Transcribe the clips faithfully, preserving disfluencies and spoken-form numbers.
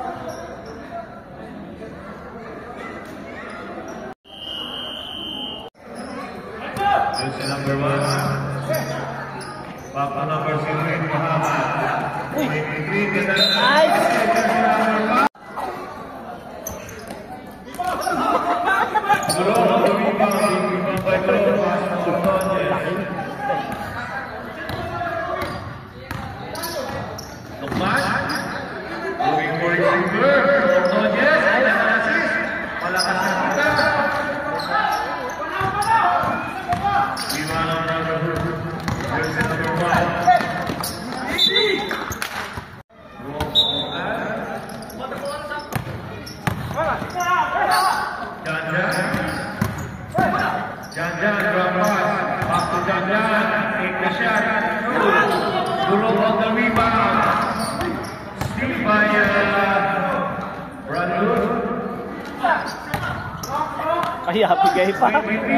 Jersey number one, Papa number six, Muhammad. twenty-three, nice. Jangan berlepas, waktu jangan, Ikhlasyan, dulu waktu rebound, steal by Brandon. Kaya bigay pa.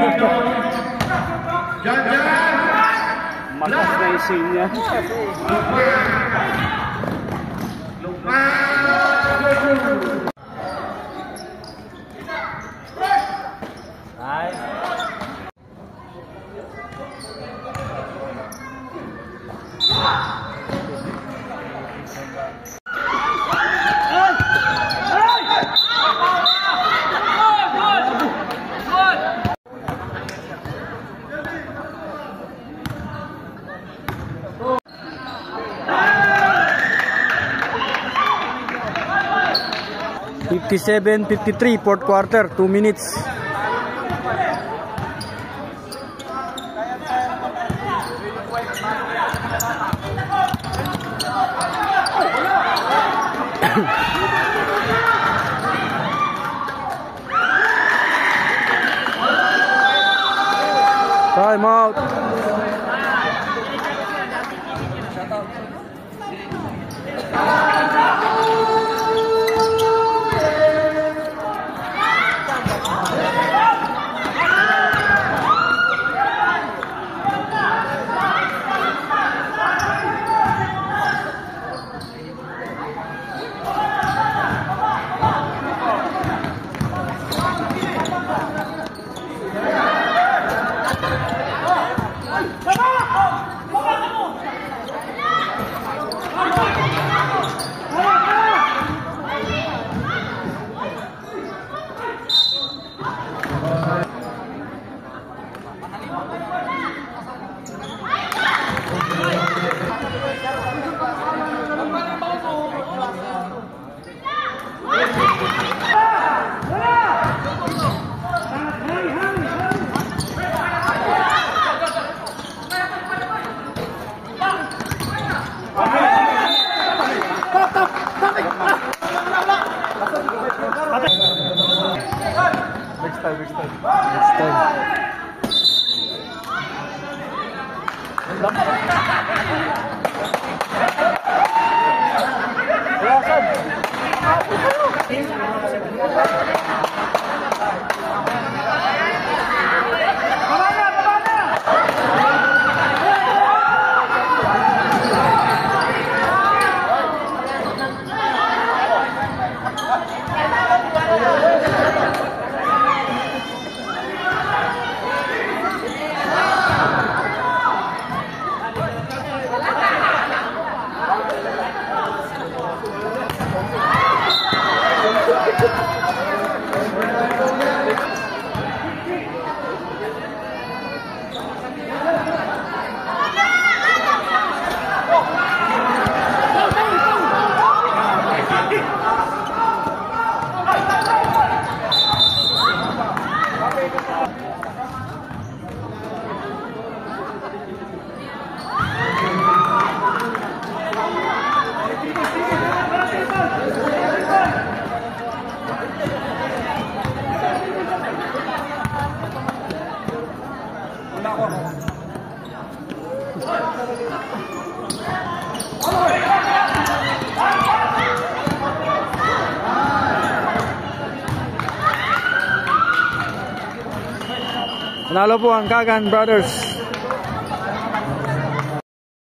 Jangan, makas na isin niya. Lupa, lupa. Nice. fifty-seven fifty-three, fourth quarter, two minutes. Time out. Next time, next time. Next time. Nanalo po ang Kagan Brothers.